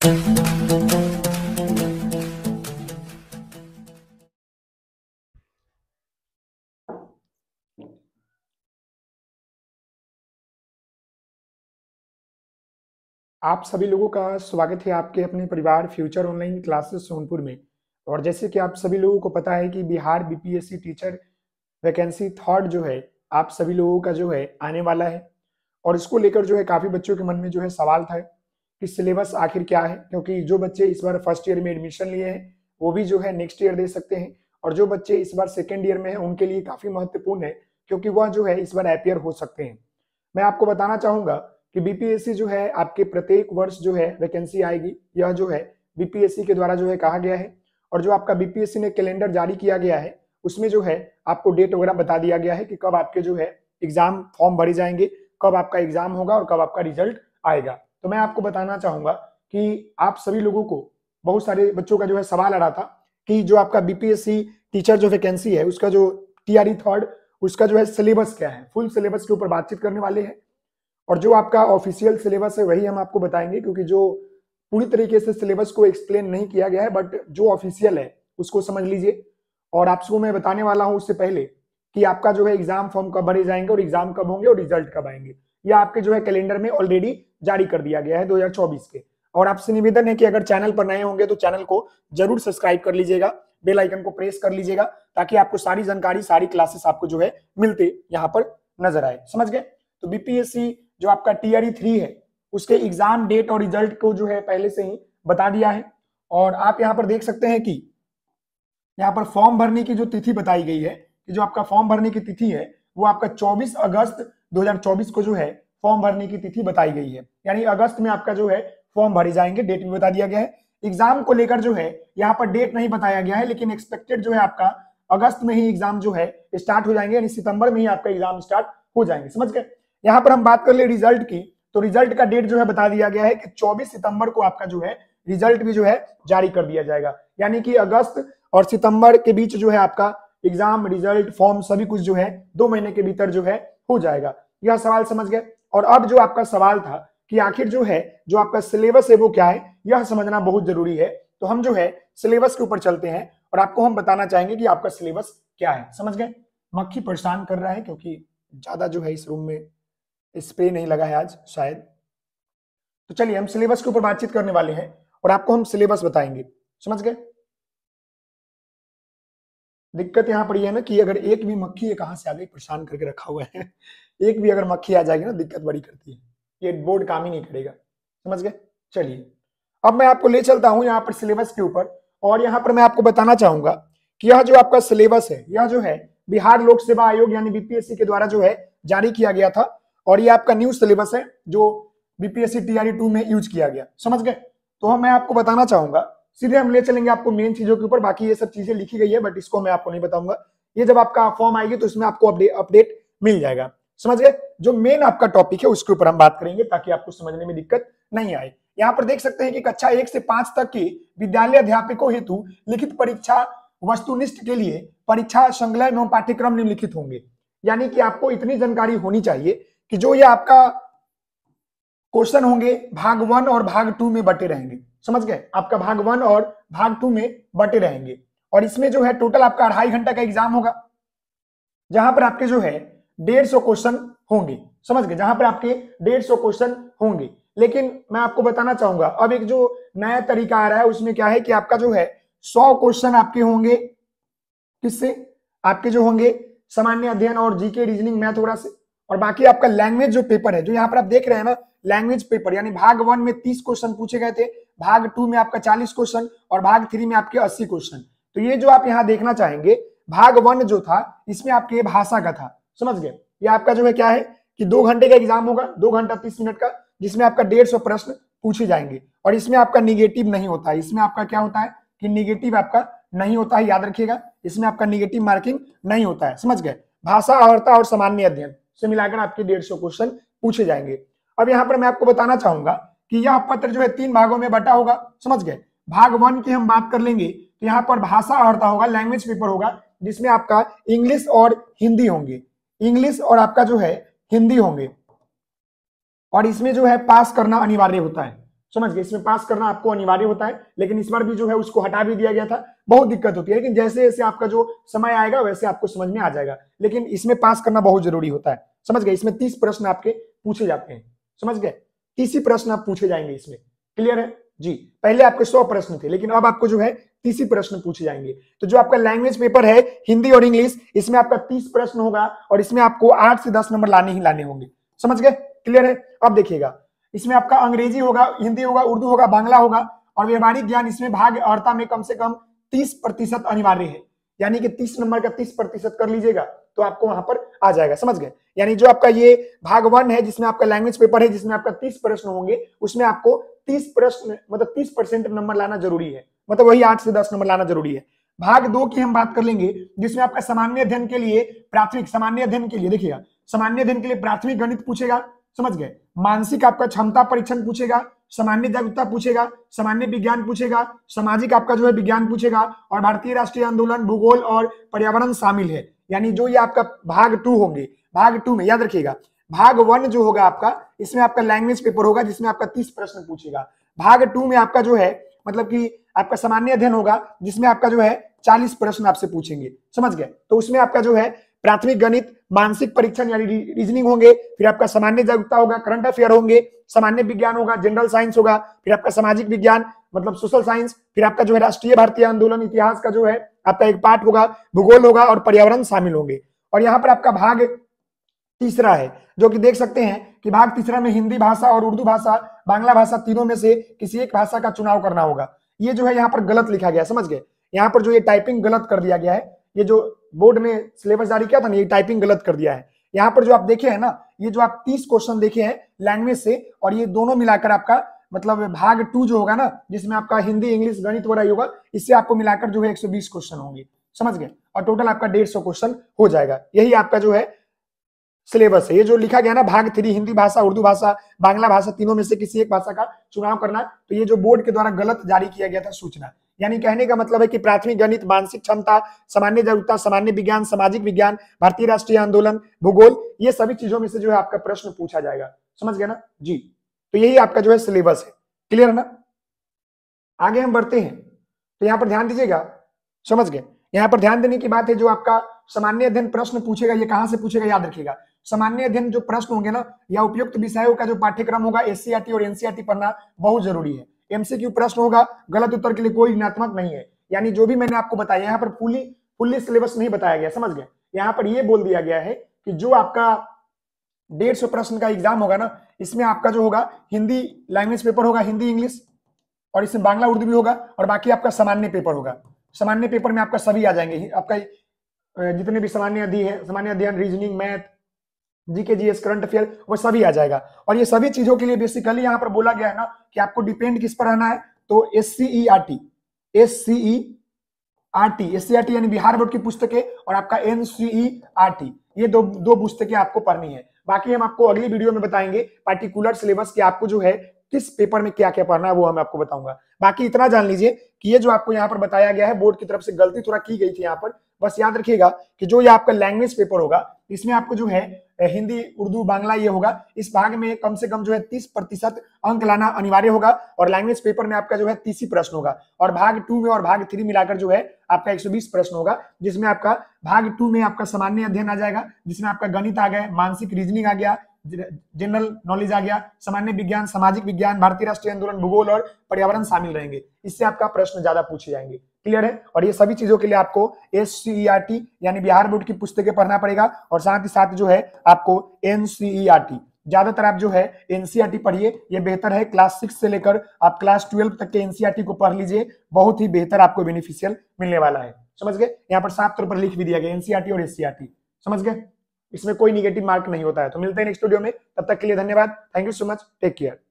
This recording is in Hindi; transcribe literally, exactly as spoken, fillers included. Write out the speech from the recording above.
आप सभी लोगों का स्वागत है आपके अपने परिवार फ्यूचर ऑनलाइन क्लासेस सोनपुर में। और जैसे कि आप सभी लोगों को पता है कि Bihar BPSC teacher vacancy third जो है आप सभी लोगों का जो है आने वाला है। और इसको लेकर जो है काफी बच्चों के मन में जो है सवाल था कि सिलेबस आखिर क्या है, क्योंकि जो बच्चे इस बार फर्स्ट ईयर में एडमिशन लिए हैं वो भी जो है नेक्स्ट ईयर दे सकते हैं, और जो बच्चे इस बार सेकेंड ईयर में है उनके लिए काफी महत्वपूर्ण है क्योंकि वह जो है इस बार अपियर हो सकते हैं। मैं आपको बताना चाहूंगा कि बीपीएससी जो है आपके प्रत्येक वर्ष जो है वैकेंसी आएगी, यह जो है बीपीएससी के द्वारा जो है कहा गया है। और जो आपका बीपीएससी ने कैलेंडर जारी किया गया है उसमें जो है आपको डेट वगैरह बता दिया गया है कि कब आपके जो है एग्जाम फॉर्म भरे जाएंगे, कब आपका एग्जाम होगा और कब आपका रिजल्ट आएगा। तो मैं आपको बताना चाहूंगा कि आप सभी लोगों को, बहुत सारे बच्चों का जो है सवाल आ रहा था कि जो आपका बीपीएससी टीचर जो वैकेंसी है उसका जो टीआरई थर्ड उसका जो है सिलेबस क्या है, फुल सिलेबस के ऊपर बातचीत करने वाले हैं। और जो आपका ऑफिशियल सिलेबस है वही हम आपको बताएंगे, क्योंकि जो पूरी तरीके से सिलेबस को एक्सप्लेन नहीं किया गया है बट जो ऑफिशियल है उसको समझ लीजिए। और आपको मैं बताने वाला हूं उससे पहले कि आपका जो है एग्जाम फॉर्म कब भरे जाएंगे और एग्जाम कब होंगे और रिजल्ट कब आएंगे, यह आपके जो है कैलेंडर में ऑलरेडी जारी कर दिया गया है दो हजार चौबीस के। और आपसे निवेदन है कि अगर चैनल पर नए होंगे तो चैनल को जरूर सब्सक्राइब कर लीजिएगा, बेल आइकन को प्रेस कर लीजिएगा ताकि आपको सारी जानकारी, सारी क्लासेस आपको जो है मिलते यहाँ पर नजर आए। समझ गए? तो बीपीएससी जो आपका टीआरई थ्री है उसके एग्जाम डेट और रिजल्ट को जो है पहले से ही बता दिया है। और आप यहाँ पर देख सकते हैं कि यहाँ पर फॉर्म भरने की जो तिथि बताई गई है कि जो आपका फॉर्म भरने की तिथि है वो आपका चौबीस अगस्त दो हजार चौबीस को जो है फॉर्म भरने की तिथि बताई गई है, यानी अगस्त में आपका जो है फॉर्म भरे जाएंगे। डेट भी बता दिया गया है। एग्जाम को लेकर जो है यहाँ पर डेट नहीं बताया गया है, लेकिन एक्सपेक्टेड जो है आपका अगस्त में ही एग्जाम जो है स्टार्ट हो जाएंगे, यानी सितंबर में ही आपका एग्जाम स्टार्ट हो जाएंगे। समझ गए? यहाँ पर हम बात कर ले रिजल्ट की, तो रिजल्ट का डेट जो है बता दिया गया है कि चौबीस सितंबर को आपका जो है रिजल्ट भी जो है जारी कर दिया जाएगा, यानी कि अगस्त और सितंबर के बीच जो है आपका एग्जाम, रिजल्ट, फॉर्म सभी कुछ जो है दो महीने के भीतर जो है हो जाएगा। यह सवाल समझ गए? और अब जो आपका सवाल था कि आखिर जो है जो आपका सिलेबस है वो क्या है, यह समझना बहुत जरूरी है। तो हम जो है सिलेबस के ऊपर चलते हैं और आपको हम बताना चाहेंगे कि आपका सिलेबस क्या है। समझ गए? मक्खी परेशान कर रहा है क्योंकि ज्यादा जो है इस रूम में स्प्रे नहीं लगा है आज शायद। तो चलिए हम सिलेबस के ऊपर बातचीत करने वाले हैं और आपको हम सिलेबस बताएंगे। समझ गए? दिक्कत यहाँ पर यह है ना कि अगर एक भी मक्खी कहां से आ गई, परेशान करके रखा हुआ है एक भी अगर मक्खी आ जाएगी ना दिक्कत बड़ी करती है, ये बोर्ड काम ही नहीं करेगा। समझ गए? चलिए अब मैं आपको ले चलता हूं यहाँ पर सिलेबस के ऊपर, और यहाँ पर मैं आपको बताना चाहूंगा कि यह जो आपका सिलेबस है यह जो है बिहार लोक सेवा आयोग यानी बीपीएससी के द्वारा जो है जारी किया गया था, और ये आपका न्यू सिलेबस है जो बीपीएससी टीआरई टू में यूज किया गया। समझ गए? तो मैं आपको बताना चाहूंगा, सीधे हम ले चलेंगे आपको मेन चीजों के ऊपर। बाकी ये सब चीजें लिखी गई है बट इसको मैं आपको नहीं बताऊंगा, ये जब आपका फॉर्म आएगी तो इसमें आपको अपडेट अपडेट मिल जाएगा। समझ गए? जो मेन आपका टॉपिक है उसके ऊपर हम बात करेंगे ताकि आपको समझने में दिक्कत नहीं आए। यहाँ पर देख सकते हैं कि कक्षा एक से पांच तक के विद्यालय अध्यापकों हेतु लिखित परीक्षा वस्तुनिष्ठ के लिए परीक्षा संलग्न एवं पाठ्यक्रम निम्नलिखित होंगे, यानी कि आपको इतनी जानकारी होनी चाहिए कि जो ये आपका क्वेश्चन होंगे भाग वन और भाग टू में बटे रहेंगे। समझ गए? आपका भाग वन और भाग टू में बटे रहेंगे, और इसमें जो है टोटल आपका अढ़ाई घंटा का एग्जाम होगा जहां पर आपके जो है डेढ़ सौ क्वेश्चन होंगे। समझ गए? जहां पर आपके डेढ़ सौ क्वेश्चन होंगे। लेकिन मैं आपको बताना चाहूंगा अब एक जो नया तरीका आ रहा है उसमें क्या है कि आपका जो है सौ क्वेश्चन आपके होंगे किससे, आपके जो होंगे सामान्य अध्ययन और जीके, रीजनिंग, मैथ वगैरह से, और बाकी आपका लैंग्वेज जो पेपर है जो यहाँ पर आप देख रहे हैं ना लैंग्वेज पेपर, यानी भाग वन में तीस क्वेश्चन पूछे गए थे, भाग टू में आपका चालीस क्वेश्चन और भाग थ्री में आपके अस्सी क्वेश्चन। तो ये जो आप यहाँ देखना चाहेंगे भाग वन जो था इसमें आपके भाषा का था। समझ गए? ये आपका जो है क्या है कि दो घंटे का एग्जाम होगा, दो घंटा तीस मिनट का, जिसमें आपका डेढ़ सौ प्रश्न पूछे जाएंगे, और इसमें आपका निगेटिव नहीं होता है। इसमें आपका क्या होता है कि निगेटिव आपका नहीं होता है, याद रखिएगा, इसमें आपका निगेटिव मार्किंग नहीं होता है। समझ गए? भाषा, अर्हता और सामान्य अध्ययन से मिलाकर आपके डेढ़ सौ क्वेश्चन पूछे जाएंगे। अब यहाँ पर मैं आपको बताना चाहूंगा कि यह पत्र जो है तीन भागों में बटा होगा। समझ गए? भाग वन की हम बात कर लेंगे तो यहाँ पर भाषा अर्हता होगा, लैंग्वेज पेपर होगा, जिसमें आपका इंग्लिश और हिंदी होंगे, इंग्लिश और आपका जो है हिंदी होंगे, और इसमें जो है पास करना अनिवार्य होता है। समझ गए, इसमें पास करना आपको अनिवार्य होता है, लेकिन इस बार भी जो है उसको हटा भी दिया गया था, बहुत दिक्कत होती है, लेकिन जैसे जैसे आपका जो समय आएगा वैसे आपको समझ में आ जाएगा, लेकिन इसमें पास करना बहुत जरूरी होता है। समझ गए, इसमें तीस प्रश्न आपके पूछे जाते हैं, समझ गए, तीस ही प्रश्न आप पूछे जाएंगे इसमें, क्लियर है जी। पहले आपके सौ प्रश्न थे, लेकिन अब आपको जो है तीस ही प्रश्न पूछे जाएंगे। तो जो आपका लैंग्वेज पेपर है हिंदी और इंग्लिश, इसमें आपका तीस प्रश्न होगा और इसमें आपको आठ से दस नंबर लाने ही लाने होंगे, समझ गए, क्लियर है। अब देखिएगा, इसमें आपका अंग्रेजी होगा, हिंदी होगा, उर्दू होगा, बांग्ला होगा और व्यवहारिक ज्ञान, इसमें भाग अर्हता में कम से कम तीस प्रतिशत अनिवार्य है, यानी कि तीस नंबर का तीस प्रतिशत कर लीजिएगा तो आपको वहां पर आ जाएगा, समझ गए। यानी जो आपका ये भाग वन है जिसमें आपका लैंग्वेज पेपर है, जिसमें आपका तीस प्रश्न होंगे, उसमें आपको तीस प्रश्न मतलब तीस परसेंट नंबर लाना जरूरी है, मतलब वही आठ से दस नंबर लाना जरूरी है। भाग दो की हम बात कर लेंगे, जिसमें आपका सामान्य अध्ययन के लिए प्राथमिक सामान्य अध्ययन के लिए देखिएगा, सामान्य अध्ययन के लिए प्राथमिक गणित पूछेगा, समझ गए, मानसिक आपका क्षमता परीक्षण पूछेगा, सामान्य जागरूकता पूछेगा, सामान्य विज्ञान पूछेगा, सामाजिक आपका जो है विज्ञान पूछेगा और भारतीय राष्ट्रीय आंदोलन, भूगोल और पर्यावरण शामिल है। यानी जो ये आपका भाग टू होंगे, भाग टू में याद रखिएगा, भाग वन जो होगा आपका, इसमें आपका लैंग्वेज पेपर होगा जिसमें आपका तीस प्रश्न पूछेगा। भाग टू में आपका जो है मतलब कि आपका सामान्य अध्ययन होगा जिसमें आपका जो है चालीस प्रश्न आपसे पूछेंगे, समझ गए। तो उसमें आपका जो है प्राथमिक गणित, मानसिक परीक्षण यानी रीजनिंग होंगे, फिर आपका सामान्य जागरूकता होगा, करंट अफेयर होंगे, सामान्य विज्ञान होगा, जनरल साइंस होगा, फिर आपका सामाजिक विज्ञान मतलब सोशल साइंस, फिर आपका जो है राष्ट्रीय भारतीय आंदोलन इतिहास का जो है आपका एक पार्ट होगा, भूगोल होगा और पर्यावरण शामिल होंगे। और यहाँ पर आपका भाग तीसरा है जो कि देख सकते हैं कि भाग तीसरा में हिंदी भाषा और उर्दू भाषा, बांग्ला भाषा तीनों में से किसी एक भाषा का चुनाव करना होगा। ये जो है यहाँ पर गलत लिखा गया, समझ गए, यहाँ पर जो ये टाइपिंग गलत कर दिया गया है, ये जो बोर्ड ने सिलेबस जारी किया था ना, ये टाइपिंग गलत कर दिया है। यहाँ पर जो आप देखे हैं ना, ये जो आप तीस क्वेश्चन देखे हैं लैंग्वेज से, और ये दोनों मिलाकर आपका मतलब भाग टू जो होगा ना, जिसमें आपका हिंदी, इंग्लिश, गणित वगैरह होगा, इससे आपको मिलाकर जो है एक सौ बीस क्वेश्चन होंगे, समझ गए, और टोटल आपका डेढ़ सौ क्वेश्चन हो जाएगा। यही आपका जो है सिलेबस है। ये जो लिखा गया ना भाग थ्री, हिंदी भाषा, उर्दू भाषा, बांग्ला भाषा तीनों में से किसी एक भाषा का चुनाव करना, तो ये जो बोर्ड के द्वारा गलत जारी किया गया था सूचना, यानी कहने का मतलब है कि प्राथमिक गणित, मानसिक क्षमता, सामान्य जागरूकता, सामान्य विज्ञान, सामाजिक विज्ञान, भारतीय राष्ट्रीय आंदोलन, भूगोल, ये सभी चीजों में से जो है आपका प्रश्न पूछा जाएगा, समझ गए ना जी। तो यही आपका जो है सिलेबस है, क्लियर है ना। आगे हम बढ़ते हैं, तो यहाँ पर ध्यान दीजिएगा, समझ गए। यहाँ पर ध्यान देने की बात है, जो आपका सामान्य अध्ययन प्रश्न पूछेगा, ये कहां से पूछेगा याद रखिएगा। सामान्य अध्ययन जो प्रश्न होंगे ना, या उपयुक्त विषयों का जो पाठ्यक्रम होगा, एससीईआरटी और एनसीईआरटी पढ़ना बहुत जरूरी है। एमसीक्यू प्रश्न होगा, गलत उत्तर के लिए कोई ऋणात्मक नहीं है, यानी जो भी मैंने आपको बताया, यहाँ पर फुली फुल्ली सिलेबस नहीं बताया गया, समझ गए। यहाँ पर ये बोल दिया गया है कि जो आपका डेढ़ सौ प्रश्न का एग्जाम होगा ना, इसमें आपका जो होगा हिंदी लैंग्वेज पेपर होगा, हिंदी इंग्लिश, और इसमें बांग्ला उर्दू भी होगा, और बाकी आपका सामान्य पेपर होगा। सामान्य पेपर में आपका सभी आ जाएंगे, आपका जितने भी सामान्य अध्ययन है, सामान्य अध्ययन, reasoning, math, GK, GS, current affair, वो सभी आ जाएगा। और ये सभी चीजों के लिए बेसिकली यहाँ पर बोला गया है ना कि आपको डिपेंड किस पर रहना है, तो एससीईआरटी, एससीईआरटी, एससीईआरटी यानी बिहार बोर्ड की पुस्तकें, और आपका एनसीईआरटी, ये दो दो पुस्तकें आपको पढ़नी है। बाकी हम आपको अगली वीडियो में बताएंगे पार्टिकुलर सिलेबस कि आपको जो है किस पेपर में क्या क्या पढ़ना है, वो हम आपको बताऊंगा। बाकी इतना जान लीजिए कि ये जो आपको यहाँ पर बताया गया है, बोर्ड की तरफ से गलती थोड़ा की गई थी यहाँ पर, बस याद रखिएगा कि जो ये आपका लैंग्वेज पेपर होगा, इसमें आपको जो है हिंदी, उर्दू, बांग्ला ये होगा, इस भाग में कम से कम जो है तीस प्रतिशत अंक लाना अनिवार्य होगा, और लैंग्वेज पेपर में आपका जो है तीस ही प्रश्न होगा, और भाग टू में और भाग थ्री मिलाकर जो है आपका एक सौ बीस प्रश्न होगा, जिसमें आपका भाग टू में आपका सामान्य अध्ययन आ जाएगा, जिसमें आपका गणित आ गया, मानसिक रीजनिंग आ गया, जनरल नॉलेज आ गया, सामान्य विज्ञान, सामाजिक विज्ञान, भारतीय राष्ट्रीय आंदोलन, भूगोल और पर्यावरण शामिल रहेंगे। इससे आपका प्रश्न ज्यादा पूछे जाएंगे, क्लियर है। और ये सभी चीजों के लिए आपको एससीईआरटी यानी बिहार बोर्ड की पुस्तकें पढ़ना पड़ेगा, और साथ ही साथ जो है आपको एनसीईआरटी, ज्यादातर आप जो है एनसीईआरटी पढ़िए, ये बेहतर है। क्लास सिक्स से लेकर आप क्लास ट्वेल्व तक के एनसीईआरटी को पढ़ लीजिए, बहुत ही बेहतर आपको बेनिफिशियल मिलने वाला है, समझ गए। यहाँ पर साफ तौर पर लिख भी दिया गया एनसीईआरटी और एससीईआरटी, समझ गए, इसमें कोई निगेटिव मार्क नहीं होता है। तो मिलते हैं नेक्स्ट वीडियो में, तब तक के लिए धन्यवाद, thank you so much, take care.